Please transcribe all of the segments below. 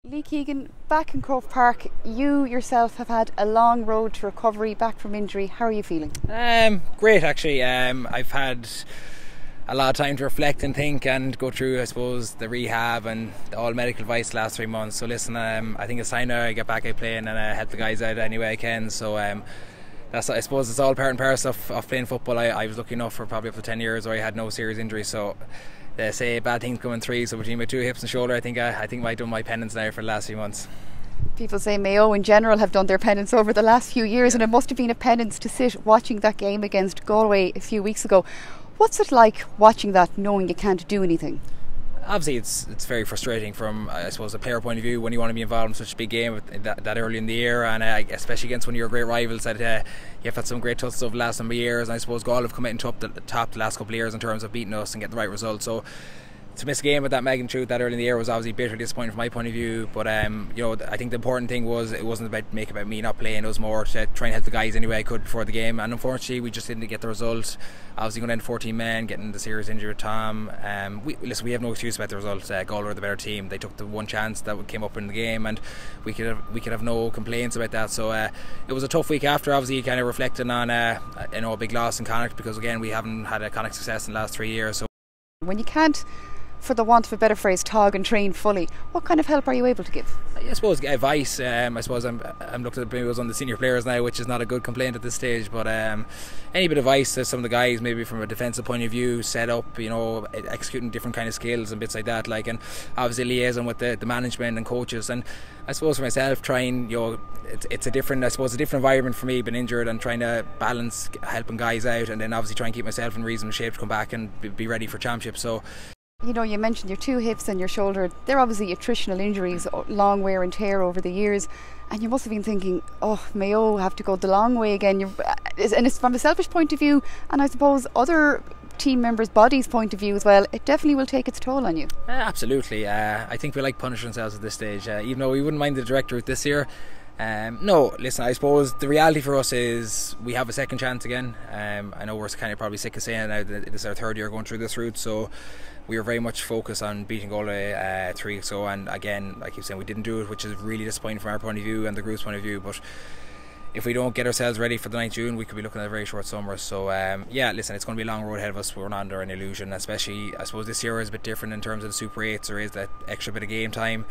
Lee Keegan, back in Cove Park, you yourself have had a long road to recovery back from injury. How are you feeling? Great actually. I've had a lot of time to reflect and think and go through, I suppose, the rehab and all medical advice the last 3 months. So listen, I think it's time now I get back out playing and help the guys out any way I can. So that's, I suppose, it's all part and parcel of playing football. I was lucky enough for probably up to 10 years where I had no serious injuries. So they say bad things come in three. So between my two hips and shoulder, I think I've done my penance now for the last few months. People say Mayo in general have done their penance over the last few years, and it must have been a penance to sit watching that game against Galway a few weeks ago. What's it like watching that, knowing you can't do anything? Obviously it's very frustrating from, I suppose, a player point of view when you want to be involved in such a big game that early in the year, and especially against one of your great rivals that you've had some great tussles over the last number of years. And I suppose Galway have come out and top the last couple of years in terms of beating us and getting the right result. So to miss a game with that magnitude that early in the year was obviously bitterly disappointing from my point of view. But I think the important thing was it wasn't about me not playing. It was more to try and help the guys any way I could before the game. And unfortunately, we just didn't get the result. Obviously, going down to 14 men, getting the serious injury with Tom. We have no excuse about the result. Galway were the better team. They took the one chance that came up in the game, and we could have no complaints about that. So it was a tough week after. Obviously, kind of reflecting on a big loss in Connacht, because again we haven't had a Connacht success in the last 3 years. So when you can't, for the want of a better phrase, tog and train fully, what kind of help are you able to give? I suppose advice. I suppose I'm looking at maybe on the senior players now, which is not a good complaint at this stage, but any bit of advice to some of the guys, maybe from a defensive point of view, set up, executing different kind of skills and bits like that, and obviously liaison with the management and coaches. And I suppose for myself, trying, it's a different environment for me, being injured, and trying to balance helping guys out, and then obviously try and keep myself in reasonable shape to come back and be ready for championship. So you mentioned your two hips and your shoulder. They're obviously attritional injuries, long wear and tear over the years, and you must have been thinking, oh, Mayo have to go the long way again. And it's from a selfish point of view, and I suppose other team members' bodies' point of view as well, it definitely will take its toll on you. Absolutely. I think we like punishing ourselves at this stage, even though we wouldn't mind the direct route this year. No, listen, I suppose the reality for us is we have a second chance again. I know we're kind of probably sick of saying now that this is our third year going through this route, so we were very much focused on beating Galway 3 weeks ago, and again, I keep saying, we didn't do it, which is really disappointing from our point of view and the group's point of view. But if we don't get ourselves ready for the 9th June, we could be looking at a very short summer. So listen, it's going to be a long road ahead of us. We're not under an illusion, especially I suppose this year is a bit different in terms of the Super 8s. There is that extra bit of game time.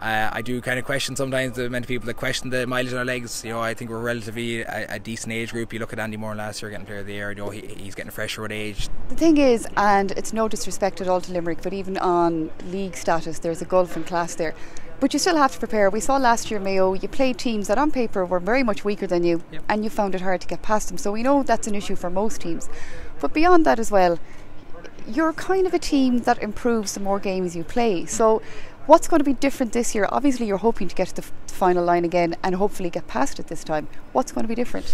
I do kind of question sometimes the amount of people that question the mileage on our legs. I think we're relatively a decent age group. You look at Andy Moore last year getting Player of the Year. He's getting fresher with age. The thing is, and it's no disrespect at all to Limerick, but even on league status, there's a gulf in class there. But you still have to prepare. We saw last year, Mayo, you played teams that on paper were very much weaker than you, yep, and you found it hard to get past them. So we know that's an issue for most teams. But beyond that as well, you're kind of a team that improves the more games you play. So what's going to be different this year? Obviously you're hoping to get to the final line again and hopefully get past it this time. What's going to be different?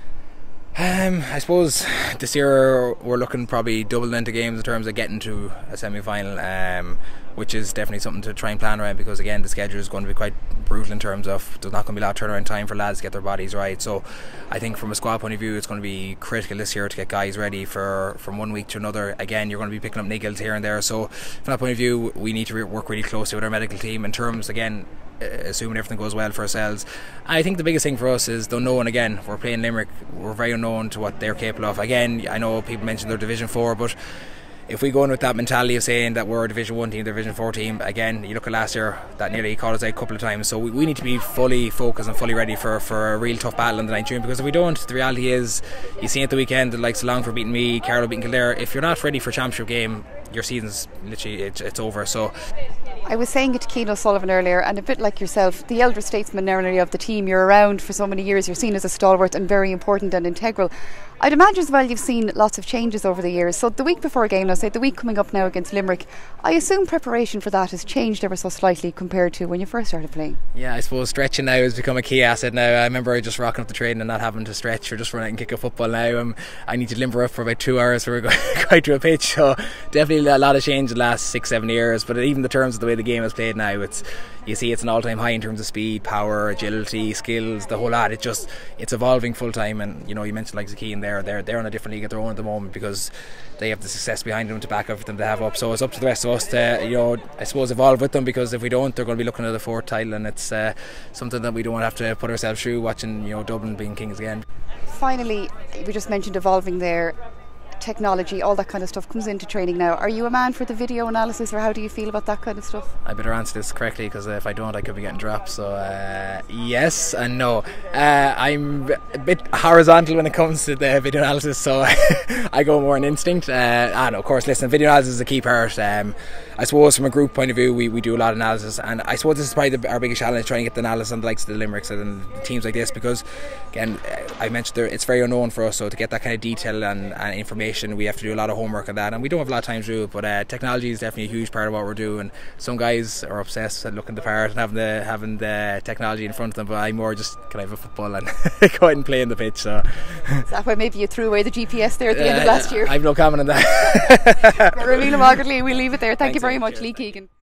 I suppose this year we're looking probably doubling into games in terms of getting to a semi-final, which is definitely something to try and plan around, because again the schedule is going to be quite brutal in terms of there's not going to be a lot of turnaround time for lads to get their bodies right. So I think from a squad point of view it's going to be critical this year to get guys ready from one week to another. Again, you're going to be picking up niggles here and there, so from that point of view we need to work really closely with our medical team in terms, again, assuming everything goes well for ourselves. I think the biggest thing for us is the unknown. Again, we're playing Limerick, we're very unknown to what they're capable of. Again, I know people mentioned they're Division 4, but if we go in with that mentality of saying that we're a Division 1 team, they're a Division 4 team, again, you look at last year, that nearly caught us out a couple of times. So we need to be fully focused and fully ready for a real tough battle on the 9th June, because if we don't, the reality is, you see at the weekend, the likes of Longford beating me, Carlow beating Kildare, if you're not ready for a championship game, your season's literally, it's over. So I was saying it to Keane O'Sullivan earlier, and a bit like yourself, the elder statesman nearly of the team, you're around for so many years, you're seen as a stalwart and very important and integral. I'd imagine as well you've seen lots of changes over the years. So the week before a game, let's say the week coming up now against Limerick, I assume preparation for that has changed ever so slightly compared to when you first started playing. Yeah, I suppose stretching now has become a key asset now. I remember just rocking up the train and not having to stretch or just run out and kick a football now. I need to limber up for about 2 hours before going to a pitch. So definitely a lot of change in the last 6-7 years. But even the terms of the way the game is played now, it's you see it's an all-time high in terms of speed, power, agility, skills, the whole lot. It's evolving full time, and you mentioned like Keegan they're on a different league of their own at the moment because they have the success behind them to back everything they have up. So it's up to the rest of us to I suppose evolve with them, because if we don't, they're going to be looking at the fourth title, and it's something that we don't have to put ourselves through watching Dublin being kings again. Finally, we just mentioned evolving there. Technology, all that kind of stuff comes into training now. Are you a man for the video analysis, or how do you feel about that kind of stuff? I better answer this correctly, because if I don't, I could be getting dropped. So yes and no. I'm a bit horizontal when it comes to the video analysis, so I go more on instinct. And of course, listen, video analysis is a key part. I suppose from a group point of view, we do a lot of analysis, and I suppose this is probably our biggest challenge, trying to get the analysis on the likes of the Limericks and teams like this, because again, I mentioned it's very unknown for us, so to get that kind of detail and information, we have to do a lot of homework on that, and we don't have a lot of time to do it. But technology is definitely a huge part of what we're doing. Some guys are obsessed with looking the part and having the technology in front of them, but I'm more just, can I have a football and go out and play in the pitch. So is that why maybe you threw away the GPS there at the end of last year? I've no comment on that. We'll leave it there. Thank you very much, Lee Keegan.